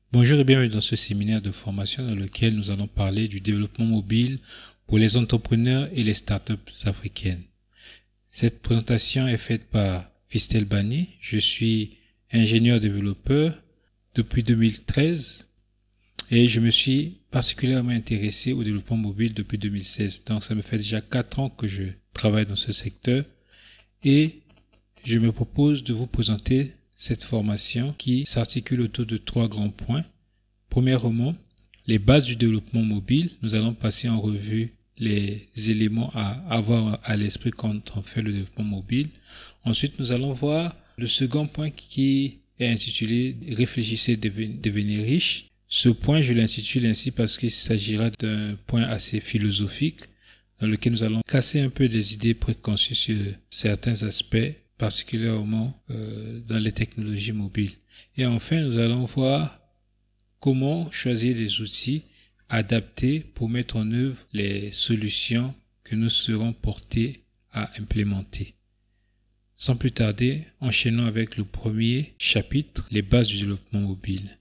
Bonjour et bienvenue dans ce séminaire de formation dans lequel nous allons parler du développement mobile pour les entrepreneurs et les startups africaines. Cette présentation est faite par Fistel Bani. Je suis ingénieur développeur depuis 2013 et je me suis particulièrement intéressé au développement mobile depuis 2016. Donc ça me fait déjà 4 ans que je travaille dans ce secteur et je me propose de vous présenter cette formation qui s'articule autour de 3 grands points. Premièrement, les bases du développement mobile. Nous allons passer en revue les éléments à avoir à l'esprit quand on fait le développement mobile. Ensuite, nous allons voir le second point qui est intitulé « Réfléchissez, devenez riche ». Ce point, je l'intitule ainsi parce qu'il s'agira d'un point assez philosophique dans lequel nous allons casser un peu des idées préconçues sur certains aspects, particulièrement dans les technologies mobiles. Et enfin, nous allons voir comment choisir des outils adaptés pour mettre en œuvre les solutions que nous serons portés à implémenter. Sans plus tarder, enchaînons avec le premier chapitre, les bases du développement mobile.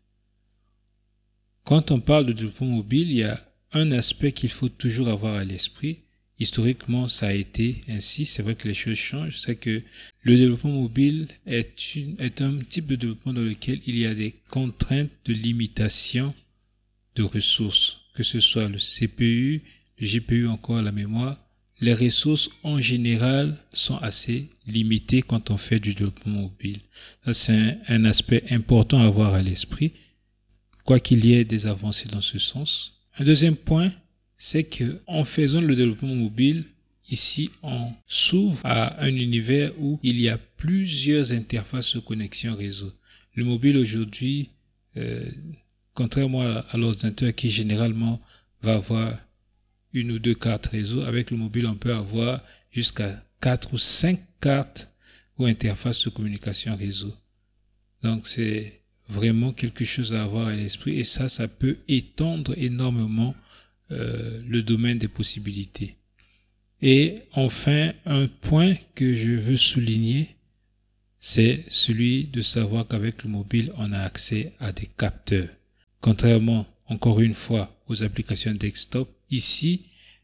Quand on parle de développement mobile, il y a un aspect qu'il faut toujours avoir à l'esprit. Historiquement, ça a été ainsi. C'est vrai que les choses changent. C'est que le développement mobile est un type de développement dans lequel il y a des contraintes de limitation de ressources, que ce soit le CPU, le GPU, encore la mémoire. Les ressources en général sont assez limitées quand on fait du développement mobile. Ça, c'est un aspect important à avoir à l'esprit, quoi qu'il y ait des avancées dans ce sens. Un deuxième point, c'est que en faisant le développement mobile, ici, on s'ouvre à un univers où il y a plusieurs interfaces de connexion réseau. Le mobile aujourd'hui, contrairement à l'ordinateur qui généralement va avoir une ou deux cartes réseau, avec le mobile, on peut avoir jusqu'à 4 ou 5 cartes ou interfaces de communication réseau. Donc, c'est vraiment quelque chose à avoir à l'esprit et ça peut étendre énormément le domaine des possibilités. Et enfin, un point que je veux souligner, c'est celui de savoir qu'avec le mobile, on a accès à des capteurs. Contrairement, encore une fois, aux applications desktop, ici,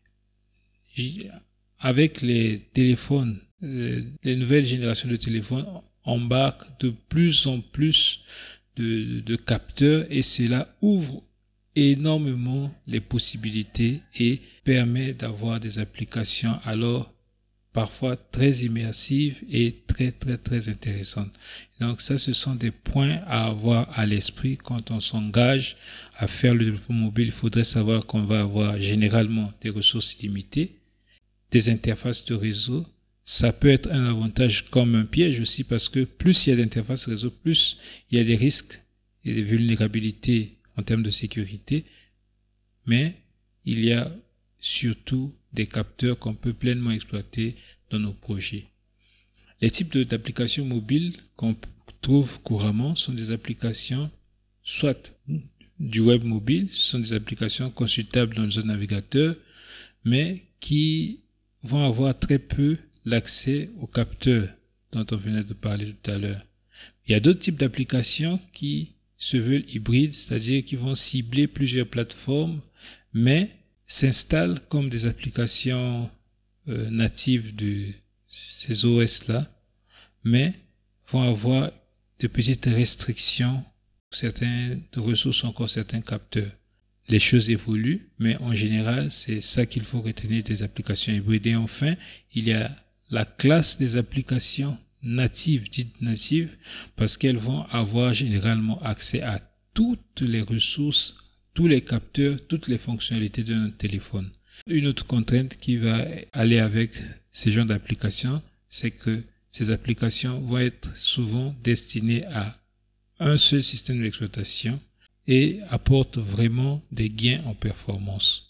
avec les téléphones, les nouvelles générations de téléphones embarquent de plus en plus de capteurs et cela ouvre énormément les possibilités et permet d'avoir des applications alors parfois très immersives et très intéressantes. Donc ça, ce sont des points à avoir à l'esprit quand on s'engage à faire le développement mobile. Il faudrait savoir qu'on va avoir généralement des ressources limitées, des interfaces de réseau. Ça peut être un avantage comme un piège aussi parce que plus il y a d'interfaces réseau, plus il y a des risques et des vulnérabilités en termes de sécurité, mais il y a surtout des capteurs qu'on peut pleinement exploiter dans nos projets. Les types d'applications mobiles qu'on trouve couramment sont des applications soit du web mobile, ce sont des applications consultables dans un navigateur, mais qui vont avoir très peu l'accès aux capteurs dont on venait de parler tout à l'heure. Il y a d'autres types d'applications qui se veulent hybrides, c'est-à-dire qui vont cibler plusieurs plateformes, mais s'installent comme des applications natives de ces OS-là, mais vont avoir de petites restrictions, certaines ressources, encore certains capteurs. Les choses évoluent, mais en général, c'est ça qu'il faut retenir des applications hybrides. Et enfin, il y a la classe des applications natives, dites natives, parce qu'elles vont avoir généralement accès à toutes les ressources, tous les capteurs, toutes les fonctionnalités de notre téléphone. Une autre contrainte qui va aller avec ces genres d'applications, c'est que ces applications vont être souvent destinées à un seul système d'exploitation et apportent vraiment des gains en performance.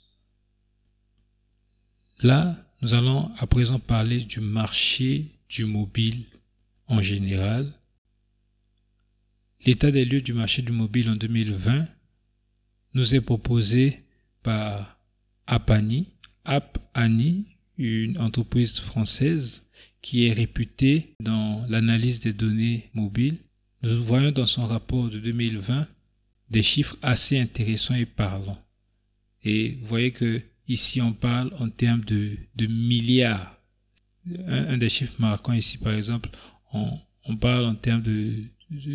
Là, nous allons à présent parler du marché du mobile en général. L'état des lieux du marché du mobile en 2020 nous est proposé par App Annie, une entreprise française qui est réputée dans l'analyse des données mobiles. Nous voyons dans son rapport de 2020 des chiffres assez intéressants et parlants. Et vous voyez que ici on parle en termes de milliards. Un des chiffres marquants ici, par exemple, on parle en termes de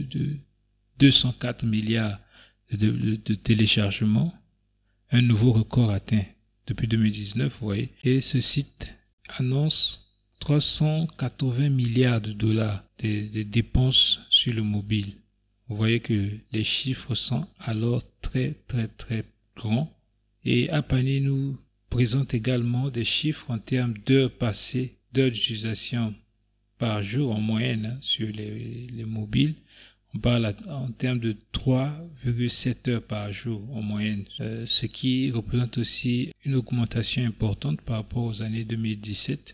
204 milliards de téléchargements, un nouveau record atteint depuis 2019, vous voyez. Et ce site annonce 380 milliards de dollars de dépenses sur le mobile. Vous voyez que les chiffres sont alors très grands. Et Apani nous présente également des chiffres en termes d'heures passées, d'heures d'utilisation par jour en moyenne sur les mobiles. On parle en termes de 3,7 heures par jour en moyenne, ce qui représente aussi une augmentation importante par rapport aux années 2017.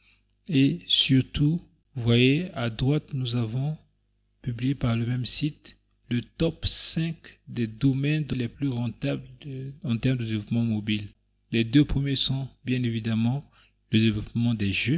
Et surtout, vous voyez, à droite, nous avons publié par le même site le top 5 des domaines les plus rentables en termes de développement mobile. Les deux premiers sont bien évidemment le développement des jeux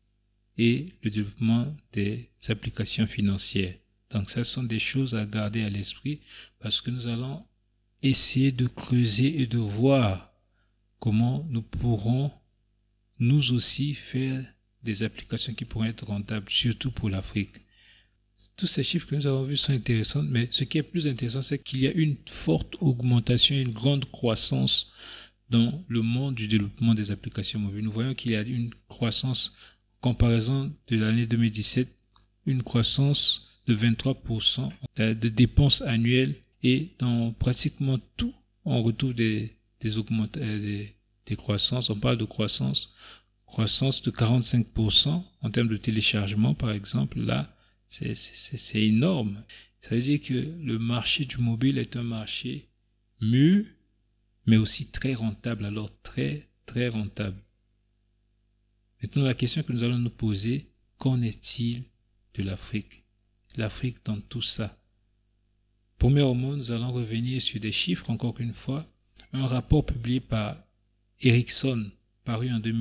et le développement des applications financières. Donc ça sont des choses à garder à l'esprit parce que nous allons essayer de creuser et de voir comment nous pourrons nous aussi faire des applications qui pourraient être rentables, surtout pour l'Afrique. Tous ces chiffres que nous avons vus sont intéressants, mais ce qui est plus intéressant, c'est qu'il y a une forte augmentation, une grande croissance dans le monde du développement des applications mobiles. Nous voyons qu'il y a une croissance, comparaison de l'année 2017, une croissance de 23% de dépenses annuelles, et dans pratiquement tout, on retrouve des croissances. On parle de croissance de 45% en termes de téléchargement, par exemple. Là, c'est énorme. Ça veut dire que le marché du mobile est un marché mûr, mais aussi très rentable. Alors, très rentable. Maintenant, la question que nous allons nous poser, qu'en est-il de l'Afrique? L'Afrique dans tout ça. Premièrement, nous allons revenir sur des chiffres, encore une fois. Un rapport publié par Ericsson, paru en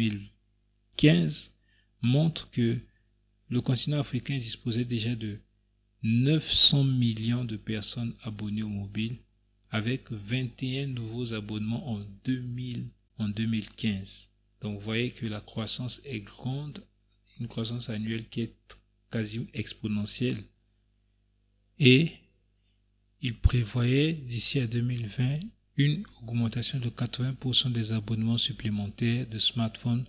2015, montre que le continent africain disposait déjà de 900 millions de personnes abonnées au mobile, avec 21 nouveaux abonnements en 2015. Donc vous voyez que la croissance est grande, une croissance annuelle qui est quasi exponentielle. Et il prévoyait d'ici à 2020 une augmentation de 80% des abonnements supplémentaires de smartphones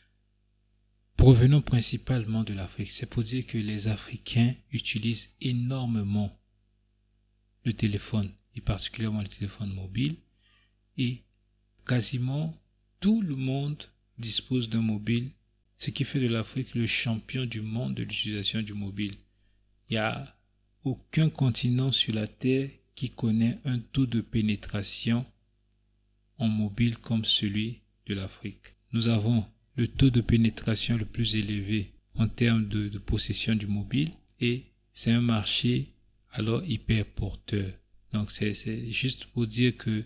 provenant principalement de l'Afrique. C'est pour dire que les Africains utilisent énormément le téléphone, et particulièrement le téléphone mobile, et quasiment tout le monde dispose d'un mobile, ce qui fait de l'Afrique le champion du monde de l'utilisation du mobile. Il n'y a aucun continent sur la Terre qui connaît un taux de pénétration en mobile comme celui de l'Afrique. Nous avons le taux de pénétration le plus élevé en termes de possession du mobile, et c'est un marché alors hyper porteur. Donc c'est juste pour dire que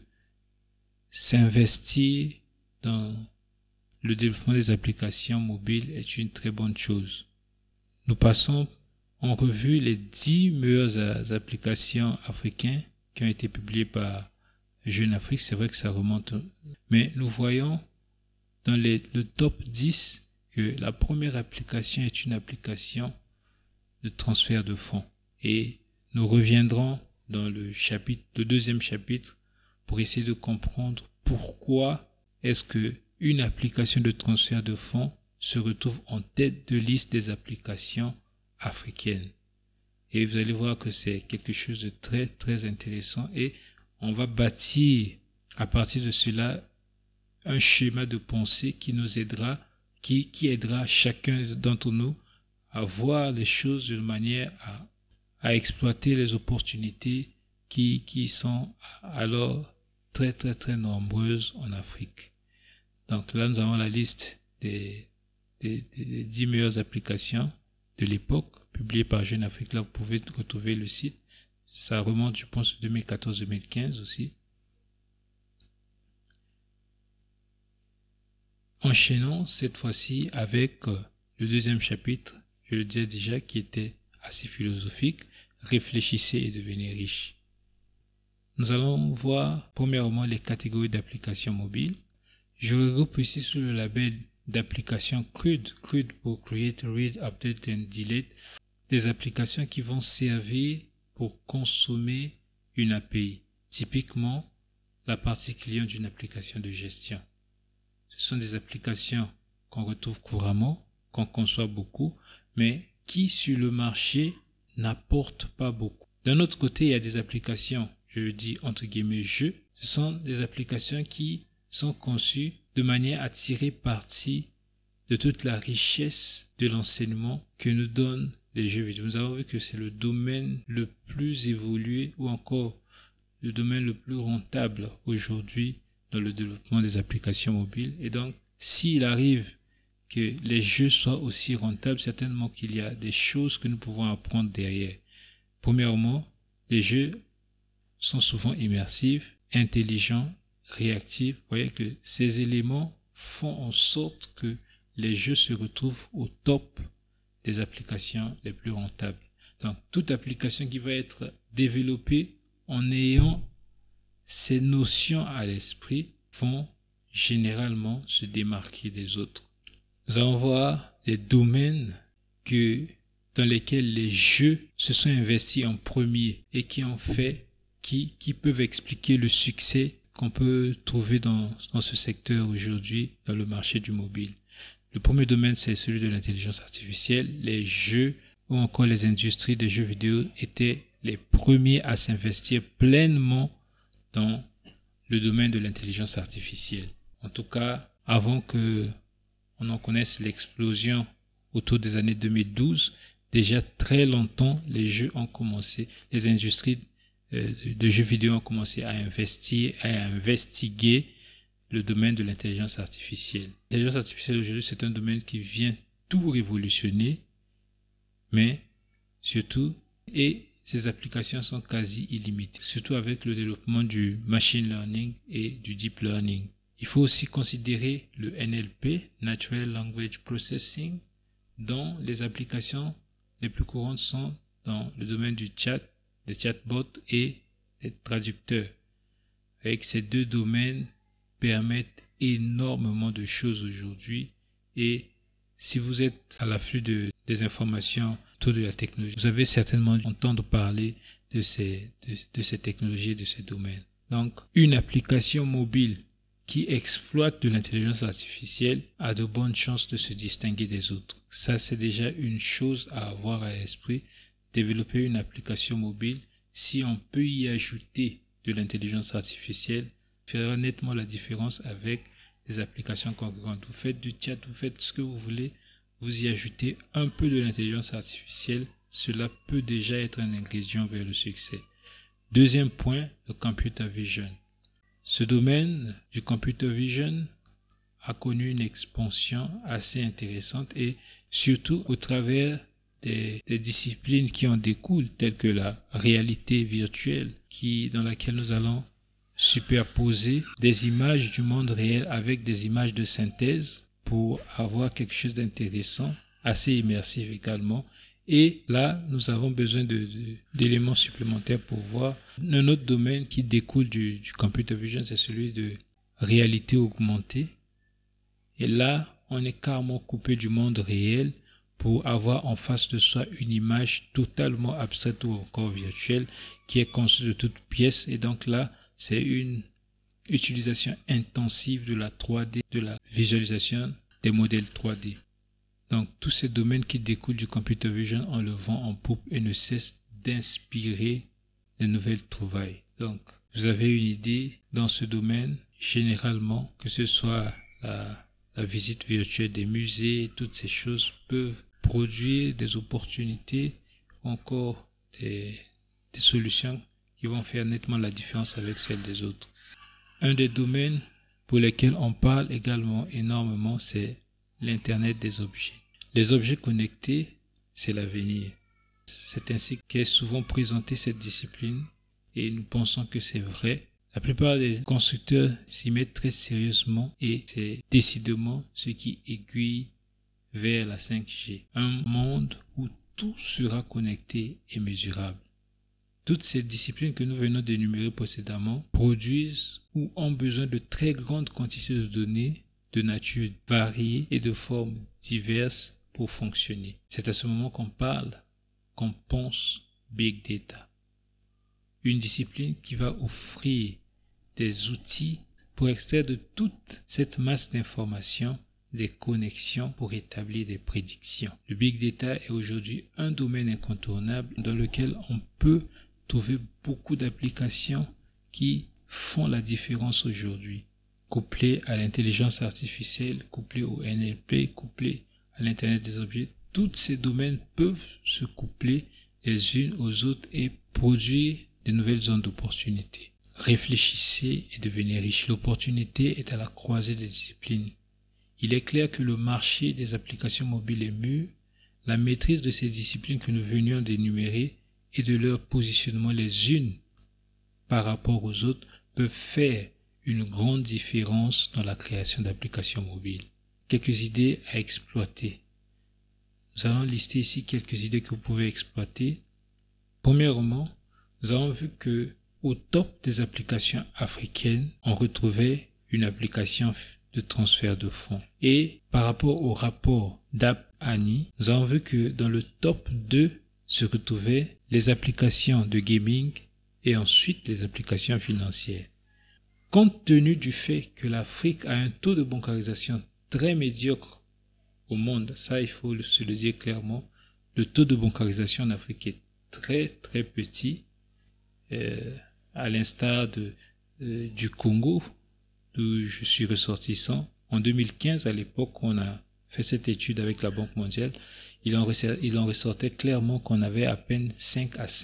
s'investir dans le développement des applications mobiles est une très bonne chose. Nous passons en revue les 10 meilleures applications africaines qui ont été publiées par Jeune Afrique. C'est vrai que ça remonte, mais nous voyons dans le top 10 que la première application est une application de transfert de fonds. Et nous reviendrons dans le deuxième chapitre pour essayer de comprendre pourquoi est-ce que une application de transfert de fonds se retrouve en tête de liste des applications africaines. Et vous allez voir que c'est quelque chose de très intéressant, et on va bâtir à partir de cela un schéma de pensée qui nous aidera, qui aidera chacun d'entre nous à voir les choses d'une manière à exploiter les opportunités qui sont alors très nombreuses en Afrique. Donc là, nous avons la liste des 10 meilleures applications de l'époque, publiée par Jeune Afrique. Là, vous pouvez retrouver le site. Ça remonte, je pense, 2014-2015 aussi. Enchaînons cette fois-ci avec le deuxième chapitre, je le disais déjà, qui était assez philosophique. Réfléchissez et devenez riche. nous allons voir premièrement les catégories d'applications mobiles. Je regroupe ici sous le label d'applications CRUD, CRUD pour Create, Read, Update and Delete, des applications qui vont servir pour consommer une API, typiquement la partie client d'une application de gestion. Ce sont des applications qu'on retrouve couramment, qu'on conçoit beaucoup, mais qui sur le marché n'apportent pas beaucoup. D'un autre côté, il y a des applications, je le dis entre guillemets jeux, ce sont des applications qui sont conçues de manière à tirer parti de toute la richesse de l'enseignement que nous donnent les jeux vidéo. Nous avons vu que c'est le domaine le plus évolué ou encore le domaine le plus rentable aujourd'hui dans le développement des applications mobiles. Et donc, s'il arrive que les jeux soient aussi rentables, certainement qu'il y a des choses que nous pouvons apprendre derrière. Premièrement, les jeux sont souvent immersifs, intelligents, réactifs. Vous voyez que ces éléments font en sorte que les jeux se retrouvent au top des applications les plus rentables. Donc, toute application qui va être développée en ayant ces notions à l'esprit vont généralement se démarquer des autres. Nous allons voir des domaines dans lesquels les jeux se sont investis en premier et qui ont fait, qui peuvent expliquer le succès qu'on peut trouver dans ce secteur aujourd'hui dans le marché du mobile. Le premier domaine, c'est celui de l'intelligence artificielle. Les jeux ou encore les industries de jeux vidéo étaient les premiers à s'investir pleinement dans le domaine de l'intelligence artificielle. En tout cas, avant que on en connaisse l'explosion autour des années 2012, déjà très longtemps, les jeux ont commencé, les industries de jeux vidéo ont commencé à investir, à investiguer le domaine de l'intelligence artificielle. L'intelligence artificielle aujourd'hui, c'est un domaine qui vient tout révolutionner, mais surtout, et ces applications sont quasi illimitées, surtout avec le développement du machine learning et du deep learning. Il faut aussi considérer le NLP, Natural Language Processing, dont les applications les plus courantes sont dans le domaine du chat, des chatbots et des traducteurs. Avec ces deux domaines permettent énormément de choses aujourd'hui et si vous êtes à l'afflux des informations autour de la technologie, vous avez certainement dû entendre parler de ces technologies et de ces domaines. Donc, une application mobile qui exploite de l'intelligence artificielle a de bonnes chances de se distinguer des autres. Ça, c'est déjà une chose à avoir à l'esprit. Développer une application mobile, si on peut y ajouter de l'intelligence artificielle, fera nettement la différence avec les applications concurrentes. Vous faites du chat, vous faites ce que vous voulez, vous y ajoutez un peu de l'intelligence artificielle, cela peut déjà être un ingrédient vers le succès. Deuxième point, le computer vision. Ce domaine du computer vision a connu une expansion assez intéressante et surtout au travers des disciplines qui en découlent, telles que la réalité virtuelle, dans laquelle nous allons superposer des images du monde réel avec des images de synthèse pour avoir quelque chose d'intéressant, assez immersif également. Et là, nous avons besoin d'éléments supplémentaires pour voir. Un autre domaine qui découle du computer vision, c'est celui de réalité augmentée. Et là, on est carrément coupé du monde réel pour avoir en face de soi une image totalement abstraite ou encore virtuelle qui est conçue de toutes pièces. Et donc là, c'est une utilisation intensive de la 3D, de la visualisation des modèles 3D. Donc, tous ces domaines qui découlent du computer vision, on le vend en poupe et ne cessent d'inspirer de nouvelles trouvailles. Donc, vous avez une idée dans ce domaine, généralement, que ce soit la visite virtuelle des musées, toutes ces choses peuvent produire des opportunités ou encore des solutions qui vont faire nettement la différence avec celles des autres. Un des domaines pour lesquels on parle également énormément, c'est l'Internet des objets. Les objets connectés, c'est l'avenir. C'est ainsi qu'est souvent présentée cette discipline et nous pensons que c'est vrai. La plupart des constructeurs s'y mettent très sérieusement et c'est décidément ce qui aiguille vers la 5G. Un monde où tout sera connecté et mesurable. Toutes ces disciplines que nous venons d'énumérer précédemment produisent ou ont besoin de très grandes quantités de données de nature variée et de formes diverses pour fonctionner. C'est à ce moment qu'on pense Big Data. Une discipline qui va offrir des outils pour extraire de toute cette masse d'informations des connexions pour établir des prédictions. Le Big Data est aujourd'hui un domaine incontournable dans lequel on peut trouver beaucoup d'applications qui font la différence aujourd'hui. Couplées à l'intelligence artificielle, couplées au NLP, couplées à l'Internet des objets, tous ces domaines peuvent se coupler les unes aux autres et produire de nouvelles zones d'opportunité. Réfléchissez et devenez riche. L'opportunité est à la croisée des disciplines. Il est clair que le marché des applications mobiles est mûr. La maîtrise de ces disciplines que nous venions d'énumérer et de leur positionnement les unes par rapport aux autres peuvent faire une grande différence dans la création d'applications mobiles. Quelques idées à exploiter. Nous allons lister ici quelques idées que vous pouvez exploiter. Premièrement, nous avons vu que au top des applications africaines, on retrouvait une application de transfert de fonds. Et par rapport au rapport d'App Annie, nous avons vu que dans le top 2 se retrouvaient les applications de gaming et ensuite les applications financières. Compte tenu du fait que l'Afrique a un taux de bancarisation très médiocre au monde, ça il faut se le dire clairement, le taux de bancarisation en Afrique est très très petit, à l'instar du Congo, d'où je suis ressortissant. En 2015, à l'époque, on a fait cette étude avec la Banque mondiale. Il en ressortait clairement qu'on avait à peine 5 à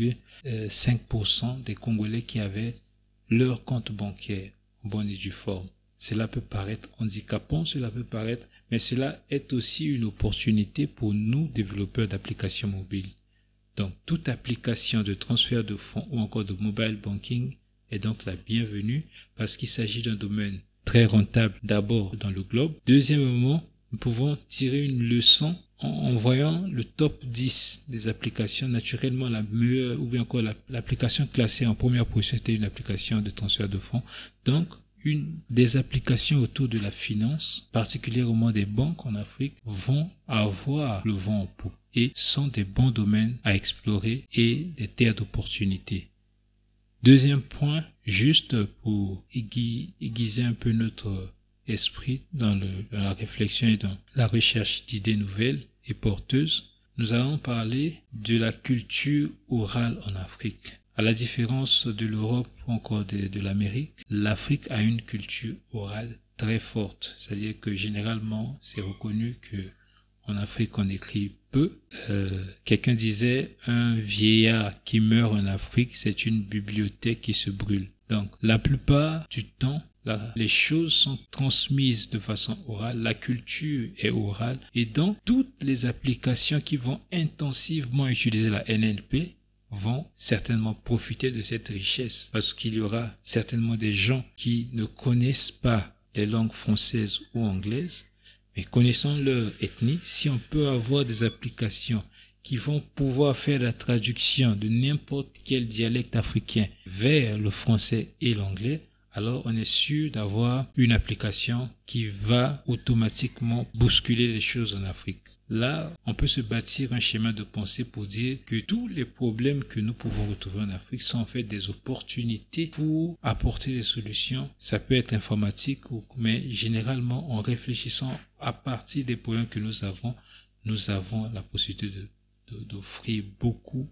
5,5% des Congolais qui avaient leur compte bancaire en bonne et due forme. Cela peut paraître handicapant, cela peut paraître, mais cela est aussi une opportunité pour nous, développeurs d'applications mobiles. Donc, toute application de transfert de fonds ou encore de mobile banking est donc la bienvenue parce qu'il s'agit d'un domaine très rentable d'abord dans le globe. Deuxièmement, nous pouvons tirer une leçon en voyant le top 10 des applications. Naturellement, la meilleure ou bien encore l'application classée en première position était une application de transfert de fonds. Donc, une des applications autour de la finance, particulièrement des banques en Afrique, vont avoir le vent en poupe et sont des bons domaines à explorer et des terres d'opportunités. Deuxième point, juste pour aiguiser un peu notre esprit dans la réflexion et dans la recherche d'idées nouvelles et porteuses, nous allons parler de la culture orale en Afrique. À la différence de l'Europe ou encore de l'Amérique, l'Afrique a une culture orale très forte. C'est-à-dire que généralement, c'est reconnu que en Afrique, on écrit peu. Quelqu'un disait, un vieillard qui meurt en Afrique, c'est une bibliothèque qui se brûle. Donc, la plupart du temps, les choses sont transmises de façon orale, la culture est orale, et donc toutes les applications qui vont intensivement utiliser la NLP vont certainement profiter de cette richesse parce qu'il y aura certainement des gens qui ne connaissent pas les langues françaises ou anglaises, mais connaissant leur ethnie, si on peut avoir des applications qui vont pouvoir faire la traduction de n'importe quel dialecte africain vers le français et l'anglais, alors on est sûr d'avoir une application qui va automatiquement bousculer les choses en Afrique. Là, on peut se bâtir un schéma de pensée pour dire que tous les problèmes que nous pouvons retrouver en Afrique sont en fait des opportunités pour apporter des solutions. Ça peut être informatique, mais généralement, en réfléchissant à partir des problèmes que nous avons la possibilité d'offrir beaucoup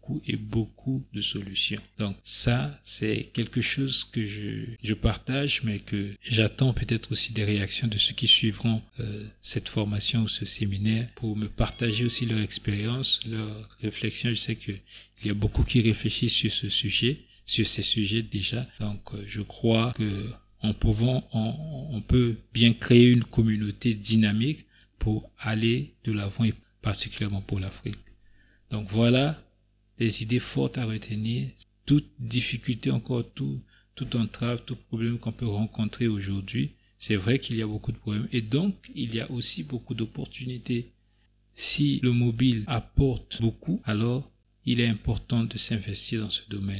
de solutions. Donc ça, c'est quelque chose que je partage, mais que j'attends peut-être aussi des réactions de ceux qui suivront cette formation ou ce séminaire pour me partager aussi leur expérience, leurs réflexions. Je sais qu'il y a beaucoup qui réfléchissent sur ce sujet, sur ces sujets déjà. Donc je crois que on peut bien créer une communauté dynamique pour aller de l'avant et particulièrement pour l'Afrique. Donc voilà les idées fortes à retenir. Toute difficulté, encore toute entrave, tout problème qu'on peut rencontrer aujourd'hui, c'est vrai qu'il y a beaucoup de problèmes et donc il y a aussi beaucoup d'opportunités. Si le mobile apporte beaucoup, alors il est important de s'investir dans ce domaine.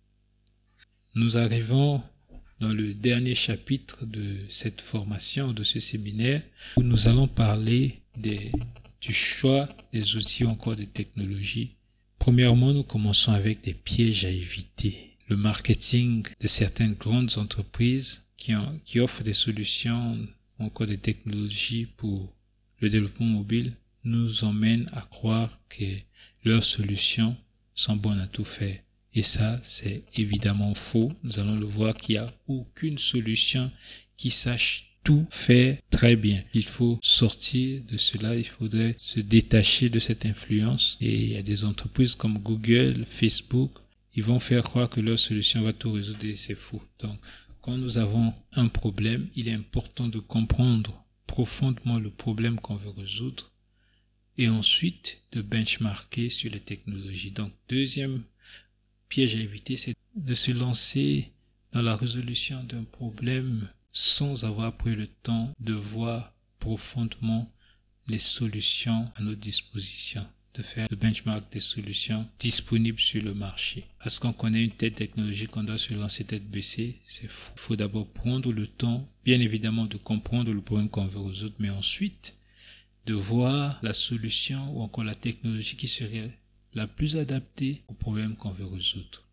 Nous arrivons dans le dernier chapitre de cette formation, de ce séminaire, où nous allons parler du choix des outils ou encore des technologies. Premièrement, nous commençons avec des pièges à éviter. Le marketing de certaines grandes entreprises qui offrent des solutions ou encore des technologies pour le développement mobile nous emmène à croire que leurs solutions sont bonnes à tout faire. Et ça, c'est évidemment faux. Nous allons le voir qu'il n'y a aucune solution qui sache tout faire très bien. Il faut sortir de cela, il faudrait se détacher de cette influence. Et il y a des entreprises comme Google, Facebook, ils vont faire croire que leur solution va tout résoudre et c'est faux. Donc, quand nous avons un problème, il est important de comprendre profondément le problème qu'on veut résoudre et ensuite de benchmarker sur les technologies. Donc, deuxième piège à éviter, c'est de se lancer dans la résolution d'un problème sans avoir pris le temps de voir profondément les solutions à notre disposition, de faire le benchmark des solutions disponibles sur le marché. Parce qu'on connaît une telle technologie qu'on doit se lancer tête baissée, c'est faux. Il faut d'abord prendre le temps, bien évidemment, de comprendre le problème qu'on veut résoudre, mais ensuite de voir la solution ou encore la technologie qui serait la plus adaptée au problème qu'on veut résoudre.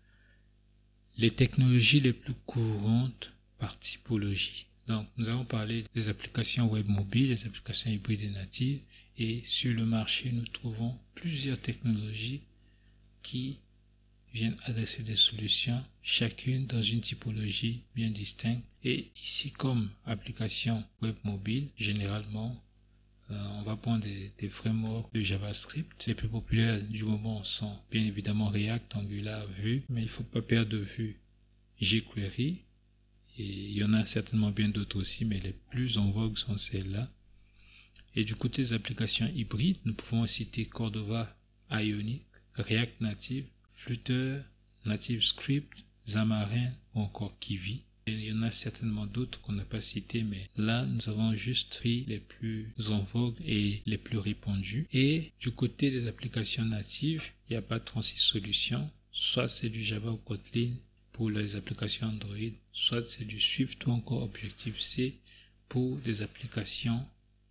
Les technologies les plus courantes par typologie. Donc, nous avons parlé des applications web mobiles, des applications hybrides et natives, et sur le marché, nous trouvons plusieurs technologies qui viennent adresser des solutions, chacune dans une typologie bien distincte. Et ici, comme application web mobile, généralement, on va prendre des frameworks de JavaScript. Les plus populaires du moment sont bien évidemment React, Angular, Vue, mais il ne faut pas perdre de vue jQuery. Et il y en a certainement bien d'autres aussi, mais les plus en vogue sont celles-là. Et du côté des applications hybrides, nous pouvons citer Cordova Ionic, React Native, Flutter, NativeScript, Xamarin ou encore Kivy. Et il y en a certainement d'autres qu'on n'a pas cités, mais là, nous avons juste pris les plus en vogue et les plus répandus. Et du côté des applications natives, il n'y a pas 36 solutions. Soit c'est du Java ou Kotlin pour les applications Android, soit c'est du Swift ou encore Objective-C pour des applications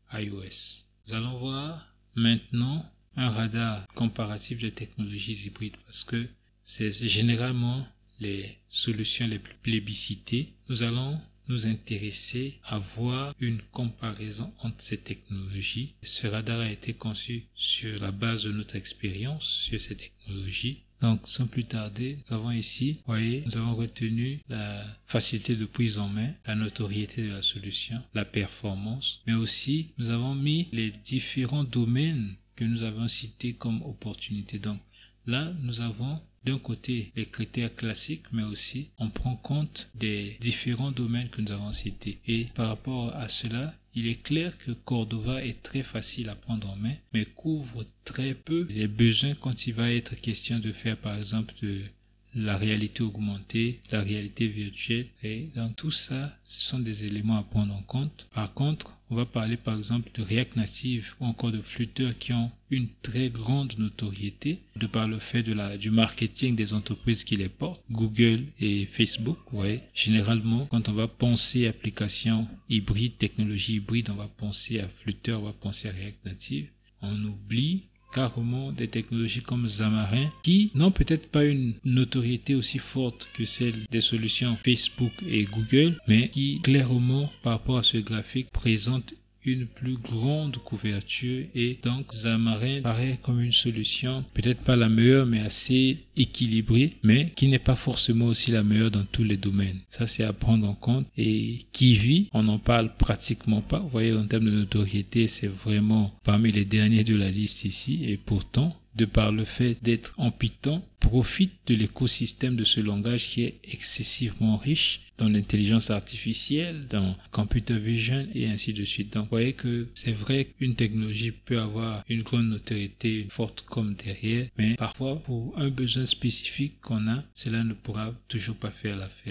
iOS. Nous allons voir maintenant un radar comparatif des technologies hybrides parce que c'est généralement les solutions les plus plébiscitées. Nous allons nous intéresser à voir une comparaison entre ces technologies. Ce radar a été conçu sur la base de notre expérience sur ces technologies. Donc, sans plus tarder, nous avons ici, vous voyez, nous avons retenu la facilité de prise en main, la notoriété de la solution, la performance, mais aussi nous avons mis les différents domaines que nous avons cités comme opportunités. Donc, là, nous avons d'un côté les critères classiques, mais aussi on prend compte des différents domaines que nous avons cités. Et par rapport à cela, il est clair que Cordova est très facile à prendre en main, mais couvre très peu les besoins quand il va être question de faire par exemple de la réalité augmentée, la réalité virtuelle. Et dans tout ça, ce sont des éléments à prendre en compte. Par contre, on va parler par exemple de React Native ou encore de Flutter qui ont une très grande notoriété de par le fait du marketing des entreprises qui les portent, Google et Facebook. Ouais. Généralement, quand on va penser application hybride, technologie hybride, on va penser à Flutter, on va penser à React Native. On oublie carrément des technologies comme Xamarin qui n'ont peut-être pas une notoriété aussi forte que celle des solutions Facebook et Google, mais qui clairement par rapport à ce graphique présentent une plus grande couverture et donc Xamarin paraît comme une solution peut-être pas la meilleure mais assez équilibrée mais qui n'est pas forcément aussi la meilleure dans tous les domaines. Ça c'est à prendre en compte. Et Kivy, on n'en parle pratiquement pas. Vous voyez, en termes de notoriété, c'est vraiment parmi les derniers de la liste ici et pourtant de par le fait d'être en Python, profite de l'écosystème de ce langage qui est excessivement riche dans l'intelligence artificielle, dans computer vision et ainsi de suite. Donc, vous voyez que c'est vrai qu'une technologie peut avoir une grande notoriété, une forte com derrière, mais parfois, pour un besoin spécifique qu'on a, cela ne pourra toujours pas faire l'affaire.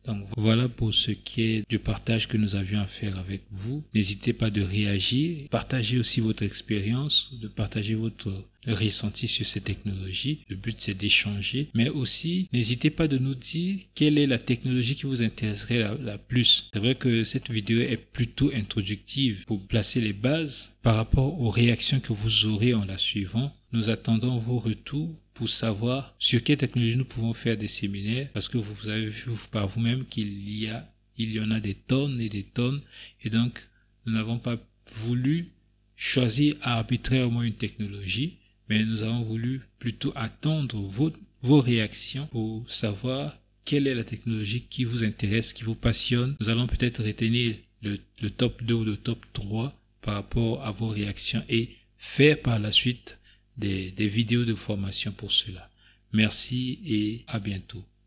Donc voilà pour ce qui est du partage que nous avions à faire avec vous. N'hésitez pas de réagir, partagez aussi votre expérience, de partager votre ressenti sur ces technologies. Le but c'est d'échanger, mais aussi n'hésitez pas de nous dire quelle est la technologie qui vous intéresserait la plus. C'est vrai que cette vidéo est plutôt introductive pour placer les bases par rapport aux réactions que vous aurez en la suivant. Nous attendons vos retours pour savoir sur quelle technologie nous pouvons faire des séminaires, parce que vous avez vu par vous-même qu'il y en a des tonnes et des tonnes, et donc nous n'avons pas voulu choisir arbitrairement une technologie, mais nous avons voulu plutôt attendre vos réactions pour savoir quelle est la technologie qui vous intéresse, qui vous passionne. Nous allons peut-être retenir le top 2 ou le top 3 par rapport à vos réactions et faire par la suite des vidéos de formation pour cela. Merci et à bientôt.